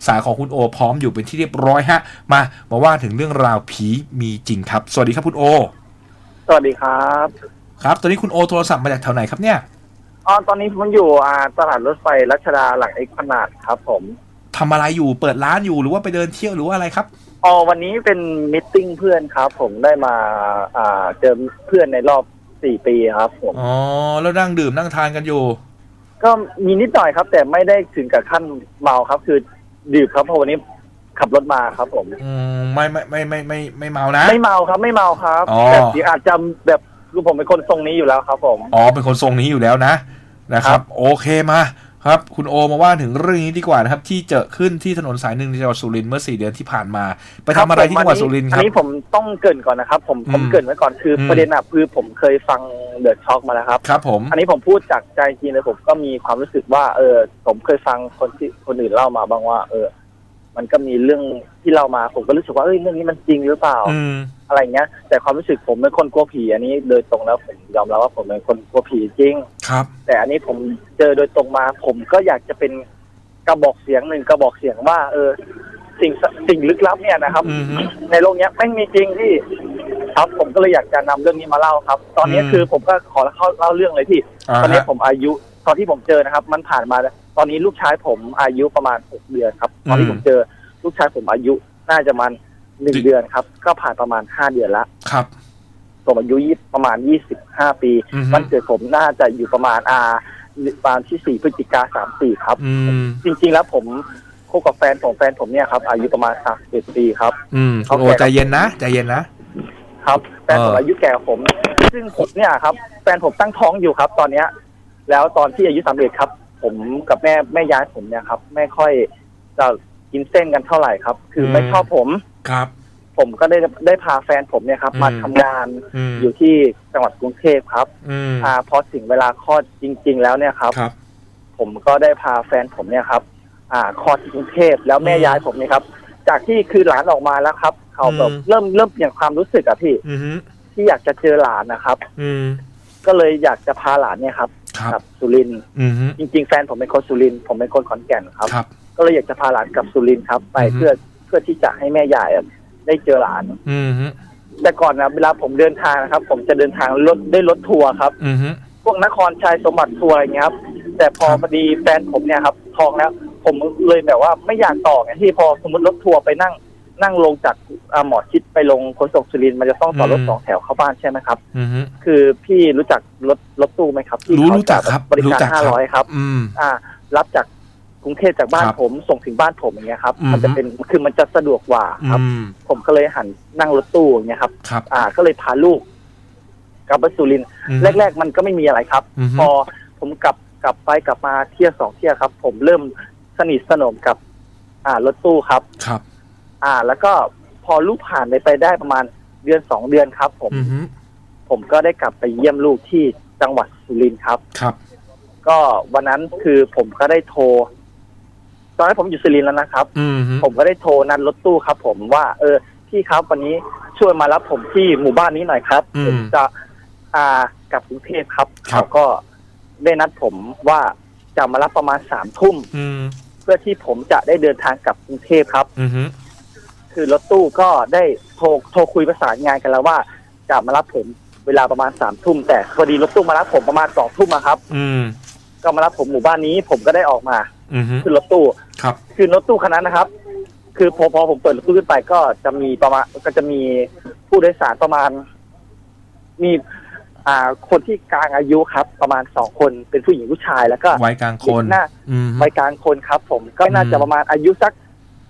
สายของคุณโอพร้อมอยู่เป็นที่เรียบร้อยฮะมาว่าถึงเรื่องราวผีมีจริงครับสวัสดีครับคุณโอสวัสดีครับครับตอนนี้คุณโอโทรศัพท์มาจากแถวไหนครับเนี่ยตอนนี้ผมอยู่ตลาดรถไฟรัชดาหลังเอกพนาดครับผมทำอะไรอยู่เปิดร้านอยู่หรือว่าไปเดินเที่ยวหรือว่าอะไรครับวันนี้เป็นมิทติ้งเพื่อนครับผมได้มาเจอเพื่อนในรอบ4 ปีครับผมแล้วนั่งดื่มนั่งทานกันอยู่ก็มีนิดหน่อยครับแต่ไม่ได้ถึงกับขั้นเมาครับคือดื่มครับเพราะวันนี้ขับรถมาครับผมไม่เมานะไม่เมาครับไม่เมาครับแต่อาจจะแบบคือผมเป็นคนทรงนี้อยู่แล้วครับผมเป็นคนทรงนี้อยู่แล้วนะครับโอเคมาครับคุณโอมาว่าถึงเรื่องนี้ดีกว่านะครับที่เจอขึ้นที่ถนนสายหนึ่งในจังหวัดสุรินทร์เมื่อ4 เดือนที่ผ่านมาไปทำอะไรที่จังหวัดสุรินทร์ครับอันนี้ผมต้องเกริ่นก่อนนะครับผมเกริ่นไว้ก่อนคือประเด็นคือผมเคยฟังเดอะช็อคมาแล้วครับครับผมอันนี้ผมพูดจากใจจริงเลยผมก็มีความรู้สึกว่าผมเคยฟังคนอื่นเล่ามาบ้างว่ามันก็มีเรื่องที่เล่ามาผมก็รู้สึกว่าเรื่องนี้มันจริงหรือเปล่าอะไรเงี้ยแต่ความรู้สึกผมเป็นคนกลัวผีอันนี้โดยตรงแล้วผมยอมรับว่าผมเป็นคนกลัวผีจริงครับแต่อันนี้ผมเจอโดยตรงมาผมก็อยากจะเป็นกระบอกเสียงว่าสิ่งลึกลับเนี่ยนะครับในโลกนี้ไม่มีจริงที่ครับผมก็เลยอยากจะนำเรื่องนี้มาเล่าครับตอนนี้คือผมก็ขอเล่าเรื่องเลยพี่ตอนนี้ผมอายุตอนที่ผมเจอนะครับมันผ่านมาตอนนี้ลูกชายผมอายุประมาณ6 เดือนครับตอนที่ผมเจอลูกชายผมอายุน่าจะมัน1 เดือนครับก็ผ่านประมาณ5 เดือนแล้วครับผมอายุประมาณ25 ปีวันเกิดผมน่าจะอยู่ประมาณที่4 พฤศจิกายน34ครับจริงๆแล้วผมคบกับแฟนผมเนี่ยครับอายุประมาณ31 ปีครับเขาใจเย็นนะครับแฟนผมอายุแก่กว่าผมซึ่งผมเนี่ยครับแฟนผมตั้งท้องอยู่ครับตอนเนี้ยแล้วตอนที่อายุ31ครับผมกับแม่ยายผมเนี่ยครับไม่ค่อยจะกินเส้นกันเท่าไหร่ครับคือไม่ชอบผมครับผมก็ได้พาแฟนผมเนี่ยครับมาทำงานอยู่ที่จังหวัดกรุงเทพครับพอถึงเวลาคลอดจริงๆแล้วเนี่ยครับผมก็ได้พาแฟนผมเนี่ยครับคลอดที่กรุงเทพแล้วแม่ยายผมเนี่ยครับจากที่คือหลานออกมาแล้วครับเขาแบบเริ่มเปลี่ยนความรู้สึกอะพี่ที่อยากจะเจอหลานนะครับก็เลยอยากจะพาหลานเนี่ยครับกับสุรินทร์จริงๆแฟนผมเป็นคนสุรินทร์ผมเป็นคนขอนแก่นครับก็เลยอยากจะพาหลานกับสุรินทร์ครับไปเพื่อที่จะให้แม่ยายได้เจอหลานแต่ก่อนนะเวลาผมเดินทางนะครับผมจะเดินทางรถทัวร์ครับพวกนครชัยสมบัติทัวร์อะไรเงี้ยครับแต่พอดีแฟนผมเนี่ยครับท้องแล้วผมเลยแบบว่าไม่อยากต่อไงที่พอสมมติรถทัวร์ไปนั่งลงจากหมอชิดไปลงขนส่งสุรินทร์มันจะต้องต่อรถ2 แถวเข้าบ้านใช่ไหมครับคือพี่รู้จักรถตู้ไหมครับที่รู้จักครับบริการ500ครับรับจากกรุงเทพจากบ้านผมส่งถึงบ้านผมอย่างเงี้ยครับมันจะเป็นคือมันจะสะดวกกว่าครับผมก็เลยหันนั่งรถตู้อย่างเงี้ยครับก็เลยพาลูกกลับไปสุรินทร์แรกๆมันก็ไม่มีอะไรครับพอผมกลับไปกลับมาเที่ยว2 เที่ยวครับผมเริ่มสนิทสนมกับรถตู้ครับแล้วก็พอลูกผ่านไปได้ประมาณ1 เดือน 2 เดือนครับผมก็ได้กลับไปเยี่ยมลูกที่จังหวัดสุรินทร์ครับก็วันนั้นคือผมก็ได้โทรตอนนั้นผมอยู่สุรินทร์แล้วนะครับผมก็ได้โทรนัดรถตู้ครับผมว่าพี่ครับวันนี้ช่วยมารับผมที่หมู่บ้านนี้หน่อยครับผมจะกลับกรุงเทพครับเขาก็ได้นัดผมว่าจะมารับประมาณ3 ทุ่มเพื่อที่ผมจะได้เดินทางกลับกรุงเทพครับคือรถตู้ก็ได้โทรคุยประสานงานกันแล้วว่าจะมารับผมเวลาประมาณ3 ทุ่มแต่พอดีรถตู้มารับผมประมาณ2 ทุ่มครับก็มารับผมหมู่บ้านนี้ผมก็ได้ออกมาขึ้นรถตู้คือรถตู้คันนั้นนะครับคือพอผมเปิดรถตู้ขึ้นไปก็จะมีผู้โดยสารประมาณมีคนที่กลางอายุครับประมาณ2 คนเป็นผู้หญิงผู้ชายแล้วก็วัยกลางคนวัยกลางคนครับผมก็น่าจะประมาณอายุสัก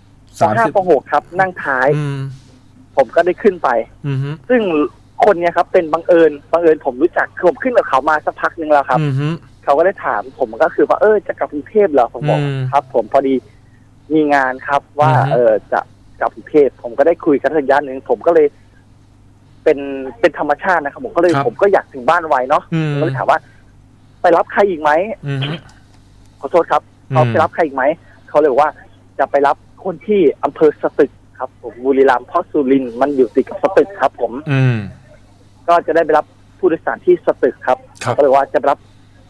5 ป .6 ครับนั่งท้ายผมก็ได้ขึ้นไปซึ่งคนเนี้ยครับเป็นบังเอิญผมรู้จักผมขึ้นกับเขามาสักพักนึงแล้วครับเขาก็ได้ถามผมก็คือว่าจะกลับกรุงเทพเหรอผมบอกครับผมพอดีมีงานครับว่าจะกลับกรุงเทพผมก็ได้คุยกันระยะนึงผมก็เลยเป็นธรรมชาตินะครับผมก็อยากถึงบ้านไวเนาะผมก็เลยถามว่าไปรับใครอีกไหมขอโทษครับเขาไปรับใครอีกไหมเขาเลยบอกว่าจะไปรับคนที่อำเภอสตึกครับผมบุรีรัมย์เพราะสุรินทร์มันอยู่ติดกับสตึกครับผมก็จะได้ไปรับผู้โดยสารที่สตึกครับเขาเลยว่าจะรับ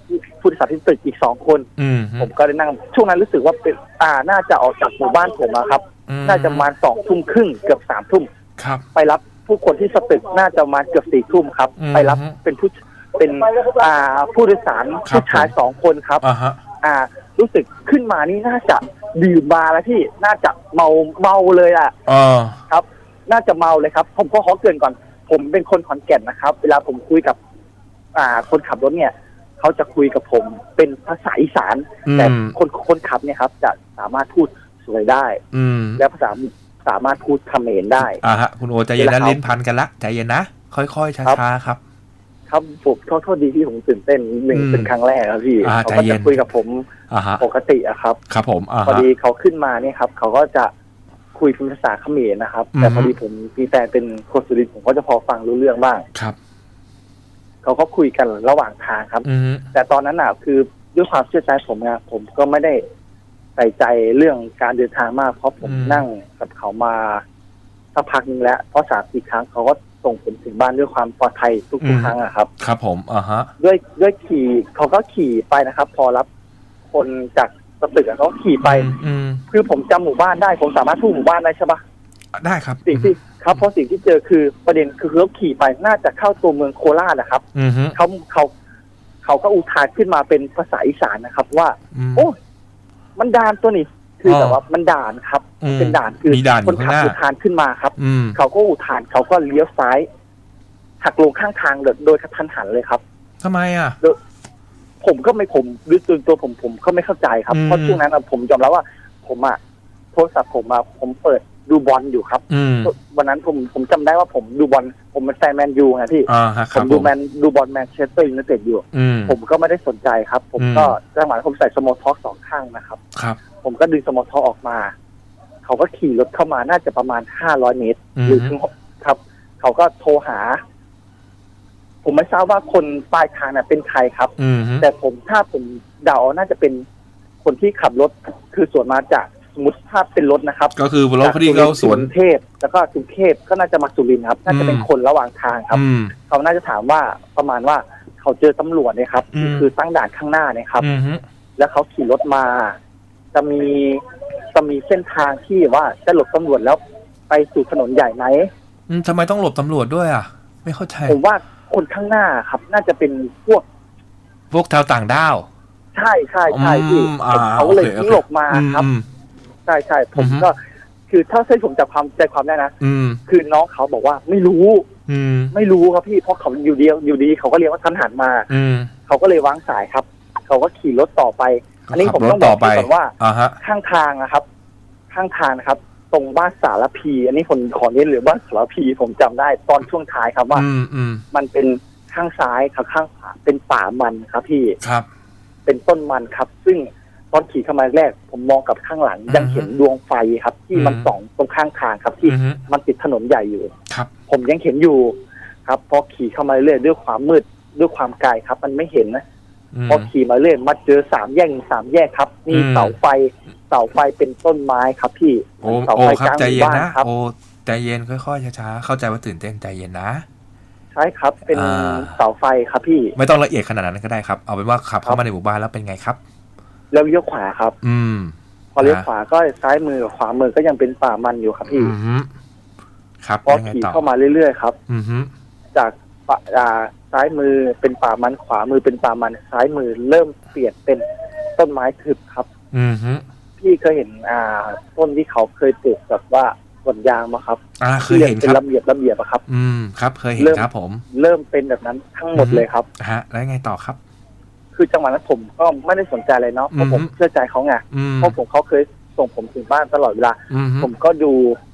ผู้โดยสารที่ตึกอีก2 คนผมก็ได้นั่งช่วงนั้นรู้สึกว่าเป็นน่าจะออกจากหมู่บ้านผมครับน่าจะประมาณ20:30เกือบ3 ทุ่มไปรับผู้คนที่สตึกน่าจะมาเกือบ4 ทุ่มครับไปรับเป็นผู้โดยสารผู้ชาย2 คนครับรู้สึกขึ้นมานี่น่าจะดื่มมาแล้วที่น่าจะเมาเลยครับน่าจะเมาเลยครับผมก็ขอเกริ่นก่อนผมเป็นคนขอนแก่นนะครับเวลาผมคุยกับคนขับรถเนี่ยเขาจะคุยกับผมเป็นภาษาอีสานแต่คนขับเนี่ยครับจะสามารถพูดสวยได้และสามารถพูดเขมรได้ฮะคุณโอใจเย็นนะลิ้นพันกันละใจเย็นนะค่อยๆช้าๆครับครับผมโทษดีที่ผมตื่นเต้นเป็นครั้งแรกครับพี่เขาก็จะคุยกับผมปกติครับครับผมพอดีเขาขึ้นมาเนี่ยครับเขาก็จะคุยเป็นภาษาเขมรนะครับแต่พอดีผมมีแฟนเป็นคนสุรินทร์ผมก็จะพอฟังรู้เรื่องบ้างครับเขาก็คุยกันระหว่างทางครับแต่ตอนนั้นคือด้วยความเชื่อใจผมก็ไม่ได้ใส่ใจเรื่องการเดินทางมากเพราะผมนั่งกับเขามาสักพักนึงแล้วเพราะ3-4 ครั้งเขาก็ส่งผมถึงบ้านด้วยความปลอดภัยทุกครั้งครับครับผมด้วยขี่เขาก็ขี่ไปนะครับ พอรับคนจากตึกเขาขี่ไปคือผมจำหมู่บ้านได้ผมสามารถพูดหมู่บ้านได้ใช่ปะได้ครับสิ่งที่ครับเพราะสิ่งที่เจอคือประเด็นคือเขาขี่ไปน่าจะเข้าตัวเมืองโคราชนะครับเขาก็อุทานขึ้นมาเป็นภาษาอีสานนะครับว่าโอ้มันด่านตัวนี้คือแต่ว่ามันด่านครับเป็นด่านคือคนขับอุทานขึ้นมาครับเขาก็อุทานเขาก็เลี้ยวซ้ายหักลงข้างทางโดยกระทันหันเลยครับทำไมผมด้วยตัวผมก็ไม่เข้าใจครับเพราะช่วงนั้นผมยอมรับว่าผมโทรศัพท์ผมเปิดดูบอลอยู่ครับวันนั้นผมจำได้ว่าผมดูบอลผมเป็นแฟนแมนยูไงพี่ผมดูบอลแมนเชสเตอร์ยูไนเต็ดอยู่ผมก็ไม่ได้สนใจครับผมก็จังหวะผมใส่สโมท็อก2 ข้างนะครับผมก็ดึงสโมท็อกออกมาเขาก็ขี่รถเข้ามาน่าจะประมาณ500 เมตรหรือครับเขาก็โทรหาผมไม่ทราบว่าคนปลายทางเป็นใครครับแต่ถ้าผมเดาน่าจะเป็นคนที่ขับรถคือสวนมาจากสมมติถ้าเป็นรถนะครับก็คือรถพอดีเขาสวนเทพแล้วก็สุเทพก็น่าจะมาสุรินทร์ครับน่าจะเป็นคนระหว่างทางครับเขาน่าจะถามว่าประมาณว่าเขาเจอตำรวจเนี่ยครับคือตั้งด่านข้างหน้าเนี่ยครับแล้วเขาขี่รถมาจะมีเส้นทางที่ว่าจะหลบตำรวจแล้วไปสู่ถนนใหญ่ไหมทำไมต้องหลบตำรวจด้วยไม่เข้าใจผมว่าคนข้างหน้าครับน่าจะเป็นพวกชาวต่างด้าวใช่พี่เขาเลยทิ้งหลบมาครับใช่ผมก็คือถ้าเส้นผมจับความใจความได้นะคือน้องเขาบอกว่าไม่รู้ครับพี่เพราะเขาอยู่ดีเขาก็เรียกว่าทันหันมาเขาก็เลยวางสายครับเขาก็ขี่รถต่อไปอันนี้ผมต้องบอกก่อนว่าข้างทางนะครับตรงบ้านสารพีอันนี้ผมขอเน้นหรือบ้านสารพีผมจำได้ตอนช่วงท้ายครับว่ามันเป็นข้างซ้ายกับข้างขวาเป็นป่ามันครับพี่ครับเป็นต้นมันครับซึ่งตอนขี่เข้ามาแรกผมมองกับข้างหลังยังเห็นดวงไฟครับที่มันส่องตรงข้างทางครับที่มันติดถนนใหญ่อยู่ครับผมยังเห็นอยู่ครับพอขี่เข้ามาเรื่อยด้วยความมืดด้วยความไกลครับมันไม่เห็นนะพอขี่มาเรื่อยมาเจอ3 แยกครับมีเสาไฟเป็นต้นไม้ครับพี่เสาไฟกลางหมู่บ้านครับใจเย็นค่อยๆช้าๆเข้าใจว่าตื่นเต้นใจเย็นนะใช่ครับเป็นเสาไฟครับพี่ไม่ต้องละเอียดขนาดนั้นก็ได้ครับเอาเป็นว่าขับเข้ามาในหมู่บ้านแล้วเป็นไงครับแล้วเลี้ยวขวาครับพอเลี้ยวขวาก็ซ้ายมือกับขวามือก็ยังเป็นป่ามันอยู่ครับพี่ครับพอขี่เข้ามาเรื่อยๆครับจากซ้ายมือเป็นป่ามันขวามือเป็นป่ามันซ้ายมือเริ่มเปลี่ยนเป็นต้นไม้ทึบครับพี่เคยเห็นต้นที่เขาเคยปลูกแบบว่าสวนยางมาครับเคยเห็นเป็นระเบียบครับครับเคยเห็นครับผมเริ่มเป็นแบบนั้นทั้งหมดเลยครับแล้วไงต่อครับคือจังหวะนั้นผมก็ไม่ได้สนใจเลยเนาะเพราะผมเชื่อใจเขาไงเพราะเขาเคยส่งผมถึงบ้านตลอดเวลาผมก็ดู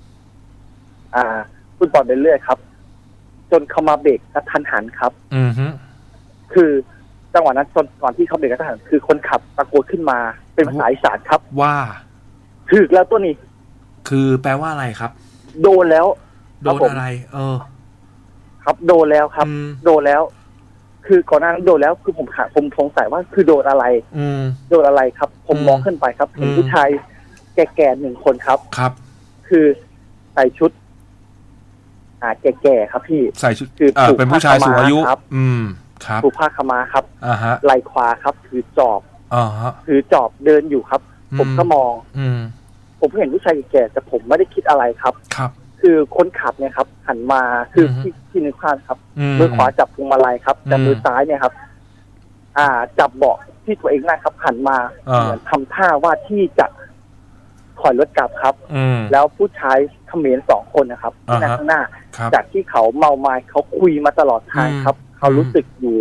ฟุตบอลไปเรื่อยครับจนเขามาเบรกกระทันหันครับคือจังหวะนั้นก่อนที่เขาเบรกกระทันหันคือคนขับตะโกนขึ้นมาเป็นภาษาอีสานครับว่าถึกแล้วตัวนี้คือแปลว่าอะไรครับโดนแล้วโดนอะไรครับโดนแล้วครับโดนแล้วคือก่อนหน้านั้นโดนแล้วคือผมสงสัยว่าคือโดนอะไรโดนอะไรครับผมมองขึ้นไปครับเห็นผู้ชายแก่ๆ1 คนครับครับคือใส่ชุดแก่ๆครับพี่ใส่ชุดคือเป็นผู้ชายสูงอายุถูกผ้าขม้าครับไหล่ขวาครับถือจอบถือจอบเดินอยู่ครับผมก็มองผมเห็นผู้ชายแก่แต่ผมไม่ได้คิดอะไรครับคือคนขับเนี่ยครับหันมาคือที่นึกภาพครับมือขวาจับพวงมาลัยครับแต่มือซ้ายเนี่ยครับจับเบาะที่ตัวเองนะครับหันมาเหมือนทำท่าว่าที่จะถอยรถกลับครับแล้วผู้ชายเขมร2 คนนะครับที่นั่งข้างหน้าจากที่เขาเมาไม้เขาคุยมาตลอดทางครับเขารู้สึกอยู่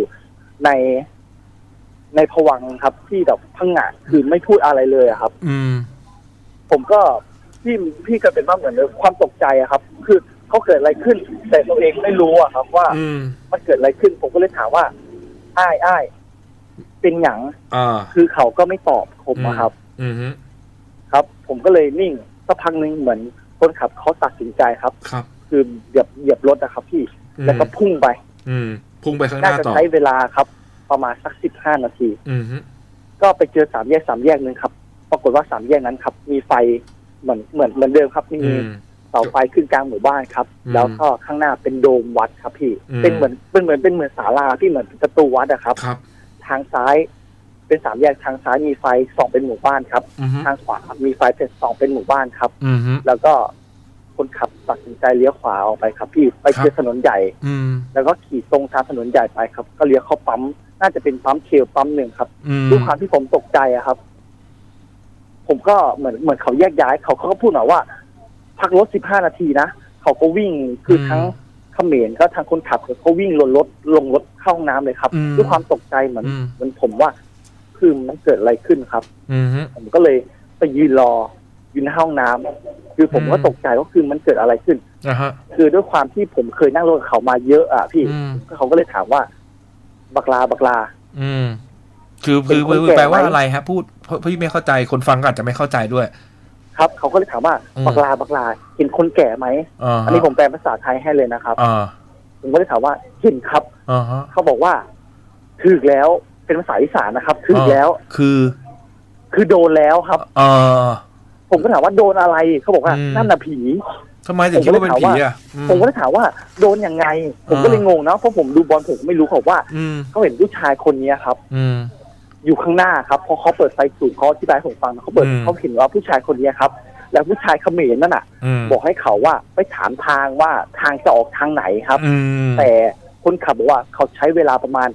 ในภวังค์ครับที่แบบพังงะคือไม่พูดอะไรเลยครับผมก็พี่ก็เป็นว่าเหมือนความตกใจครับคือเขาเกิดอะไรขึ้นแต่ตัวเองไม่รู้ครับว่ามันเกิดอะไรขึ้นผมก็เลยถามว่าอ้ายเป็นหยังคือเขาก็ไม่ตอบผมครับครับผมก็เลยนิ่งสักพักนึงเหมือนคนขับเขาตัดสินใจครับคือเหยียบรถนะครับพี่แล้วก็พุ่งไปข้างหน้าต่อน่าจะใช้เวลาครับประมาณสัก15 นาทีก็ไปเจอ3 แยกนึงครับปรากฏว่า3 แยกนั้นครับมีไฟเหมือนเดิมครับมีเสาไฟขึ้นกลางหมู่บ้านครับแล้วก็ข้างหน้าเป็นโดมวัดครับพี่เป็นเหมือนศาลาที่เหมือนประตูวัดครับทางซ้ายเป็น3 แยกทางซ้ายมีไฟส่องเป็นหมู่บ้านครับทางขวามีไฟเป็นส่องเป็นหมู่บ้านครับแล้วก็คนขับตัดสินใจเลี้ยวขวาออกไปครับพี่ไปเจอถนนใหญ่แล้วก็ขี่ตรงตามถนนใหญ่ไปครับก็เลี้ยวเข้าปั๊มน่าจะเป็นปั๊มเชลปั๊มหนึ่งครับด้วยความที่ผมตกใจครับผมก็เหมือนเขาแยกย้ายเขาก็พูดมาว่าพักรถ15 นาทีนะเขาก็วิ่งคือทั้งเขมรก็ทางคนขับเขาวิ่งลงรถเข้าห้องน้ำเลยครับด้วยความตกใจเหมือนผมว่าคือมันเกิดอะไรขึ้นครับผมก็เลยไปยืนรออยู่ในห้องน้ำคือผมก็ตกใจว่าคือมันเกิดอะไรขึ้นคือด้วยความที่ผมเคยนั่งรถเขามาเยอะพี่เขาก็เลยถามว่าบักลาคือแปลว่าอะไรฮะพูดพี่ไม่เข้าใจคนฟังก็อาจจะไม่เข้าใจด้วยครับเขาก็เลยถามว่าบักลาเห็นคนแก่ไหมอันนี้ผมแปลภาษาไทยให้เลยนะครับผมก็เลยถามว่าเห็นครับเขาบอกว่าถึกแล้วเป็นภาษาอีสานนะครับถึกแล้วคือโดนแล้วครับผมก็ถามว่าโดนอะไรเขาบอกว่านั่นน่ะผีทำไมถึงคิดว่าเป็นผีอ่ะผมก็เลยถามว่าโดนยังไงผมก็เลยงงนะเพราะผมดูบอลผมไม่รู้เขาว่าเขาเห็นผู้ชายคนนี้ครับอยู่ข้างหน้าครับพอเขาเปิดไฟสูงเขาอธิบายผมฟังเขาเห็นว่าผู้ชายคนนี้ครับแล้วผู้ชายเขมรนั่นน่ะบอกให้เขาว่าไปถามทางว่าทางจะออกทางไหนครับแต่คนขับบอกว่าเขาใช้เวลาประมาณ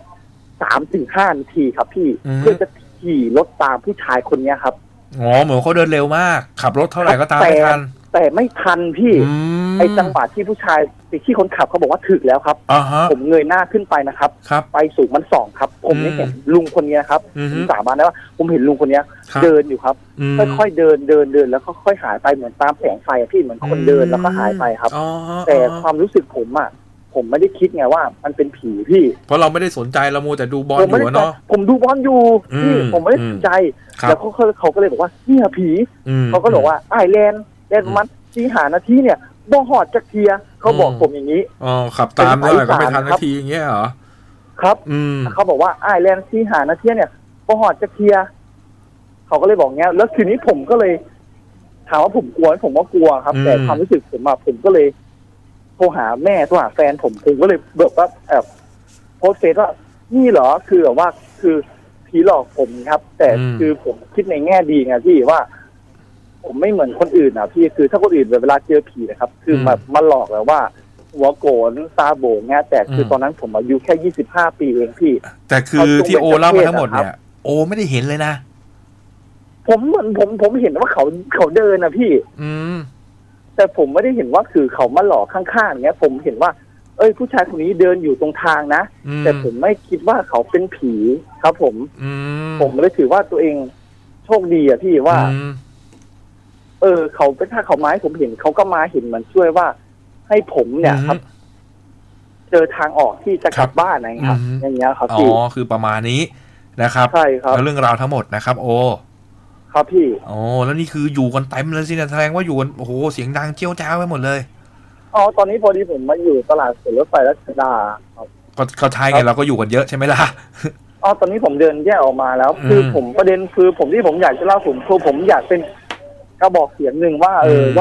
3-5 นาทีครับพี่เพื่อจะขี่รถตามผู้ชายคนนี้ครับเหมือนเขาเดินเร็วมากขับรถเท่าไหร่ก็ตามไม่ทันแต่ไม่ทันพี่ไอ้จังหวะที่ผู้ชายที่คนขับเขาบอกว่าถึกแล้วครับผมเงยหน้าขึ้นไปนะครับไปสูงมันส่องครับผมไม่เห็นลุงคนนี้ครับผมสาบานได้ว่าผมเห็นลุงคนนี้เดินอยู่ครับค่อยๆเดินแล้วก็ค่อยหายไปเหมือนตามแสงไฟพี่เหมือนคนเดินแล้วก็หายไปครับแต่ความรู้สึกผมไม่ได้คิดไงว่ามันเป็นผีพี่เพราะเราไม่ได้สนใจเรามัวแต่ดูบอลอยู่เนาะผมดูบอลอยู่พี่ผมไม่ได้สนใจแล้วเขาก็เลยบอกว่าเนี่ยผีเขาก็บอกว่าไอแลนด์มัน4-5 นาทีเนี่ยบ่หอดจักเทียเขาบอกผมอย่างนี้ขับตามเลยก็ไม่ทันนาทีอย่างเงี้ยเหรอครับเขาบอกว่าไอแลนด์4-5 นาทีเนี่ยบ่หอดจักเทียเขาก็เลยบอกงี้แล้วทีนี้ผมก็เลยถามว่าผมกลัวผมก็กลัวครับแต่ความรู้สึกผมก็เลยโทรหาแม่โทรหาแฟนผมก็เลยแบบว่าโพสเฟซว่านี่เหรอคือแบบว่าคือผีหลอกผมครับแต่คือผมคิดในแง่ดีไงพี่ว่าผมไม่เหมือนคนอื่นนะพี่คือถ้าคนอื่นเวลาเจอผีนะครับคือมาหลอกแล้วว่าหัวโกนตาโบงเงี้ยแต่คือตอนนั้นผมอายุแค่25 ปีเองพี่แต่คือที่โอเล่ามาทั้งหมดเนี่ยโอไม่ได้เห็นเลยนะผมเห็นว่าเขาเดินนะพี่แต่ผมไม่ได้เห็นว่าคือเขามาหลอกข้างๆเงี้ยผมเห็นว่าผู้ชายคนนี้เดินอยู่ตรงทางนะแต่ผมไม่คิดว่าเขาเป็นผีครับผมเลยถือว่าตัวเองโชคดีอะพี่ว่าเขาถ้าเขามาให้ผมเห็นเขาก็มาเห็นเหมือนช่วยว่าให้ผมเนี่ยครับเจอทางออกที่จะกลับบ้านนะครับอย่างเงี้ยครับพี่คือประมาณนี้นะครับใช่ครับแล้วเรื่องราวทั้งหมดนะครับโอครับพี่แล้วนี่คืออยู่กันเต็มเลยสินะแสดงว่าอยู่กันโอ้โหเสียงดังเจี้ยวจ้าวไปหมดเลยตอนนี้พอดีผมมาอยู่ตลาดสดรถไฟรัชดาก็ใช่ไงเราก็อยู่กันเยอะใช่ไหมล่ะตอนนี้ผมเดินแยกออกมาแล้วคือผมประเด็นคือผมอยากจะเล่าผมอยากเป็นกระบอกเสียงหนึ่งว่าว่า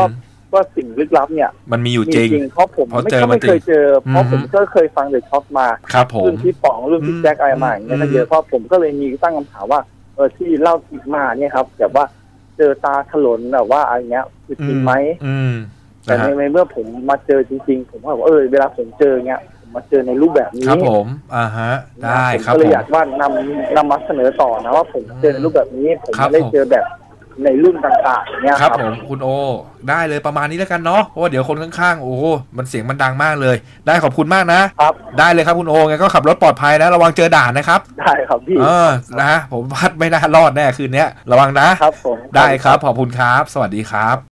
ว่าสิ่งลึกลับเนี่ยมันมีอยู่จริงเพราะผมไม่เคยเจอเพราะผมก็เคยฟังเดอะช็อคมารุ่นที่ป๋องรุ่นที่แจ็คอะไรมาอย่างเงี้ยเยอะเพราะผมก็เลยมีตั้งคำถามว่าที่เล่าอีกมาเนี่ยครับแบบว่าเจอตาถลนแบบว่าอะไรเงี้ยคือจริงไหมแต่ในเมื่อผมมาเจอจริงๆผมก็บอกเวลาผมเจอเงี้ยผมมาเจอในรูปแบบนี้ครับผมได้ครับผมก็เลยอยากว่านำมาเสนอต่อนะว่าผมเจอในรูปแบบนี้ผมไม่ได้เจอแบบในรุ่นต่างๆเนี่ยครับผมคุณโอได้เลยประมาณนี้แล้วกันเนาะเพราะว่าเดี๋ยวคนข้างๆโอ้มันเสียงมันดังมากเลยได้ขอบคุณมากนะครับได้เลยครับคุณโอไงก็ขับรถปลอดภัยนะระวังเจอด่านนะครับได้ครับพี่นะผมพัดไม่น่ารอดแน่คืนนี้ระวังนะครับผมได้ครับขอบคุณครับสวัสดีครับ